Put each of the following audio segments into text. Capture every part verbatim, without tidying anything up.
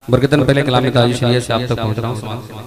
बरकतन पहले कलाम ताजी शरीयत से आप तक पहुंच रहा हूँ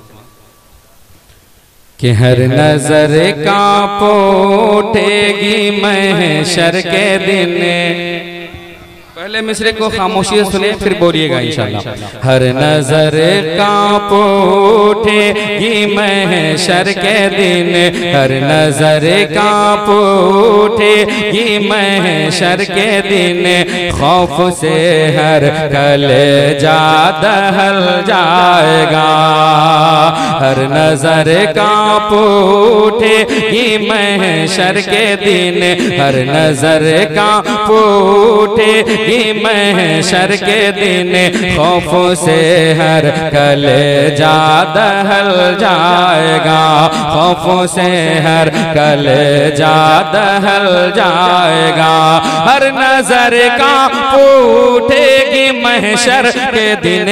कि हर नजर कांप उठेगी महशर के दिन। पहले मिसरे को खामोशी से सुने फिर बोलिएगा इंशाअल्लाह। हर नजर कांप उठेगी महशर के दिन, हर नजर कांप उठेगी महशर के दिन, खौफ से हर कलेजा दहल जाएगा। हर नजर कांप उठेगी महशर के दिन, हर नजर कांप उठेगी महशर के दिन, खौफ से हर कलेजा दहल जाएगा, खौफ से हर कलेजा दहल जाएगा। हर नजर कांप उठेगी महशर के दिन,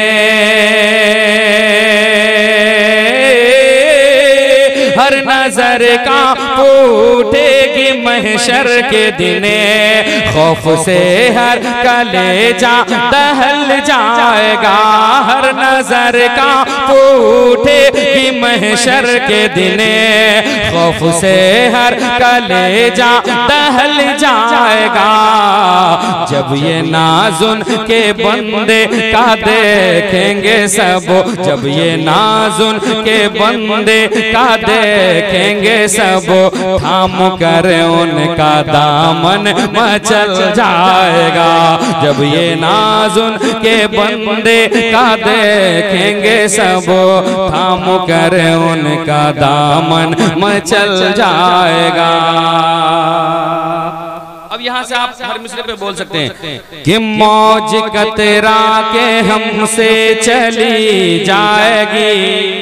हर नजर कांप उठेगी महशर के दिन, खौफ से हर कलेजा दहल जाएगा। हर नजर कांप उठेगी महशर के दिन, खौफ से हर कलेजा दहल जाएगा। जब ये नाज़ुन के बंदे का देखेंगे सब, जब ये नाज़ुन के बंदे का देखेंगे सब, थाम कर उनका दामन मचल जाएगा। जब ये नाज़ुन के बंदे का देखेंगे सब, थाम कर उनका दामन मचल जाएगा। अब यहाँ से आप हर मिसरे पे बोल सकते हैं कि मौज कतरा के हमसे चली जाएगी,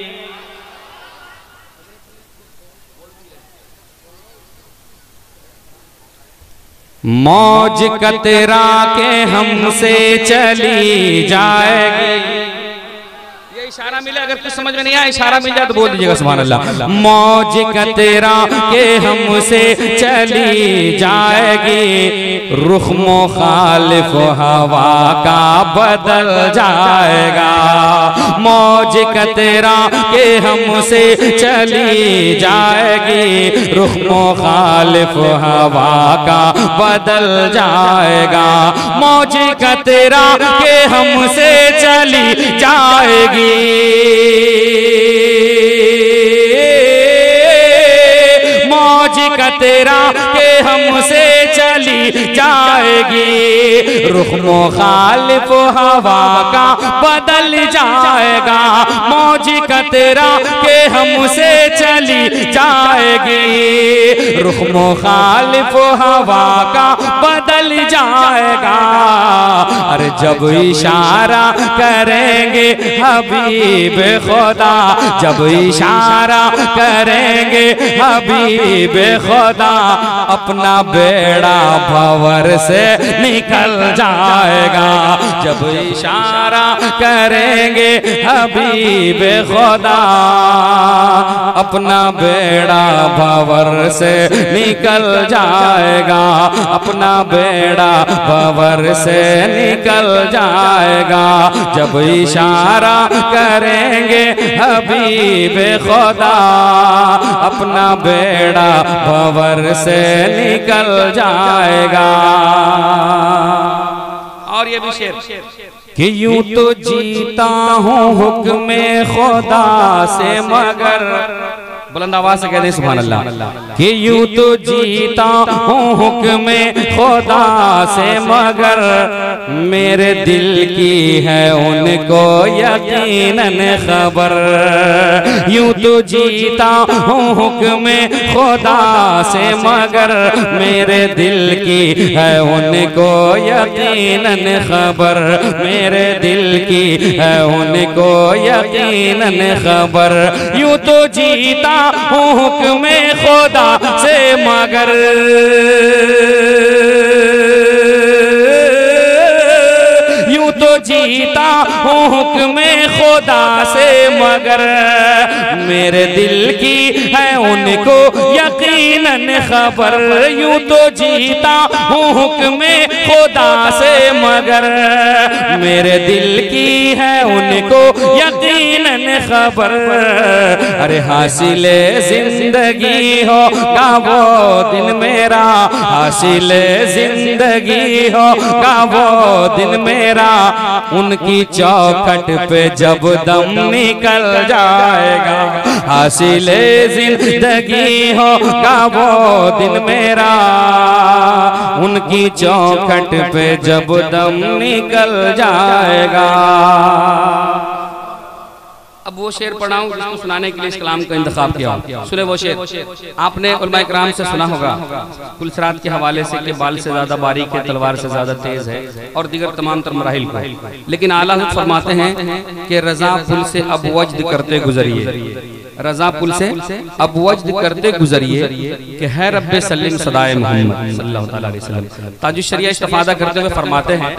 मौज कतरा के हमसे चली जाएगी। ये इशारा मिले, अगर कुछ समझ में नहीं आया इशारा मिल जाए तो बोल दीजिएगा सुभान अल्लाह। मौज कतरा के हमसे चली जाएगी, रुख मुखालिफ हवा का बदल जाएगा। मौज कतरा के हमसे चली जाएगी, रुख मुखालिफ हवा का बदल जाएगा। मौज कतरा के हमसे चली जाएगी, मौज कतरा के हमसे चली जाएगी, रुख मुखालिफ हवा का बदल जाएगा। मौज कतरा के हमसे चली जाएगी, रुख मुखालिफ हवा का बदल जाएगा। अरे जब इशारा करेंगे हबीब खुदा, जब इशारा करेंगे हबीब खुदा, अपना बेड़ा भंवर से निकल जाएगा। जब इशारा करेंगे हबीब खुदा, अपना बेड़ा भंवर से निकल जाएगा, अपना बेड़ा भंवर से निकल जाएगा। जब इशारा करेंगे हबीब खुदा, अपना बेड़ा भंवर से निकल जाएगा। और ये भी शेर कि यूं तो जीता हूँ हुक्मे खुदा से, मगर बुलंद आवाज से कहते हैं सुभान अल्लाह। कि यूं तो जीता हूँ हुक्मे खुदा से, मगर मेरे दिल की है उनको यकीनन खबर। यूं तो जीता हूँ हुक्मे खुदा से, मगर मेरे दिल की है उनको यकीनन खबर, मेरे दिल की है उनको यकीनन खबर। यूं तो जीता हूँ हुक्मे खुदा से, मगर यूं तो जीता हूँ हुक्मे खुदा से, मगर मेरे दिल की है उनको यकीनन खबर। यूं तो जीता हूँ हुक्मे खुदा से मगर मेरे दिल की है उनको यकीनन खबर। अरे हासिल जिंदगी होगा वो दिन मेरा, हासिल जिंदगी होगा वो दिन मेरा, उनकी चौखट पे जब दम निकल जाएगा। हासिल जिंदगी होगा वो दिन मेरा, उनकी चौखट पे जब दम निकल जाएगा। अब वो शेर पढ़ाऊं जिसको सुनाने के लिए इस कलाम का इंतखाब किया। सुने वो शेर, आपने उलमाए किराम से सुना होगा पुलसरात के हवाले से कि बाल से ज्यादा बारीक है, तलवार से ज्यादा तेज है, और दीगर तमाम तर मराहिल को। लेकिन आला हज़रत फरमाते हैं कि रजा पुल से अब वज्द करते गुजरिए, रजा पुल से अब वज्द करते गुजरिए कि है रब्बे सल्लिम सदाए मोहम्मद सल्लल्लाहु अलैहि वसल्लम। ताजुश शरिया इस्तिफादा करते हुए फरमाते हैं,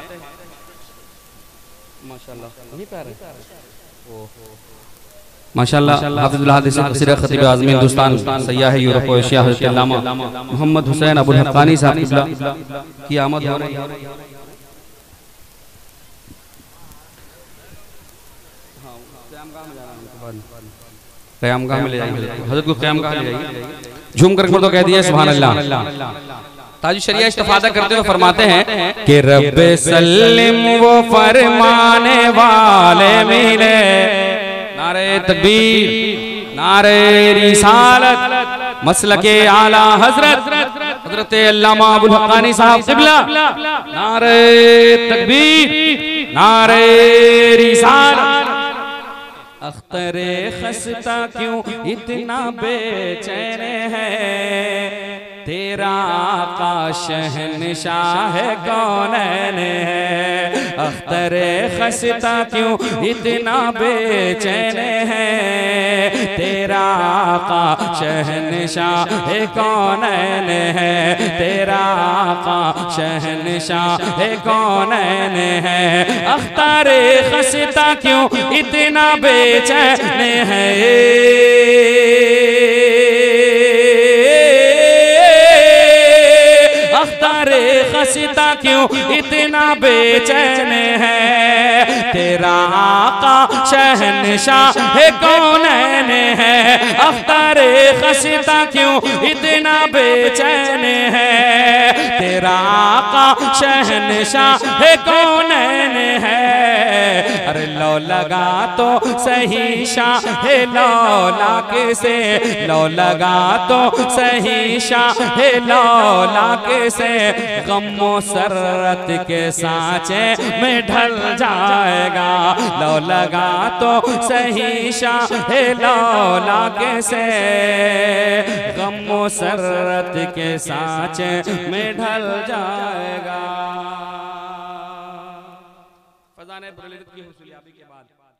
माशाअल्लाह हाफिज़ुल हदीस तफसीर खतीब आज़मी हिंदुस्तान सय्याह यूरोप और एशिया हज़रत अल्लामा मोहम्मद हुसैन अबुल हक्कानी साहब किबला की आमद हो रही है। क़यामगाह में ले जाएंगे, हज़रत को क़यामगाह ले जाएंगे, झूम कर तो कह दिया सुभान अल्लाह। ताज शरिया इस्तिफादा करते हुए फरमाते हैं कि रब्बे सल्लिम वो फरमाने वाले मिले, नारे तकबीर, नारे रिसालत, मसलके आला हजरत हजरत अल्लामा अबुल हक्कानी साहब किबला, नारे तकबीर, नारे रिसालत। अख्तरे खस्ता क्यों इतना बेचैन है, तेरा आका शहनशाह कौनैन है। अख्तरे खस्ता क्यों इतना बेचैन है, तेरा आका शहनशाह कौनैन है, तेरा आका शहनशाह कौनैन है। अख्तरे खस्ता क्यों इतना बेचैन है, अख्तारे खस्ता क्यों इतना बेचैन है, तेरा आका शहनशाह कौनैन है। अख्तारे खस्ता क्यों इतना बेचैन है, तेरा आका शहनशाह कौनैन है। अरे लो लगा तो सही शाह लौला के से, लो लगा तो सही शाह लौला के से, गमो सररत के सांचे में ढल जाएगा। लो लगा तो सही शाह लौला के से, गमो सररत के सांचे में ढल जाएगा। फज़ाने बुरलियत की हुसूलियाबी के बाद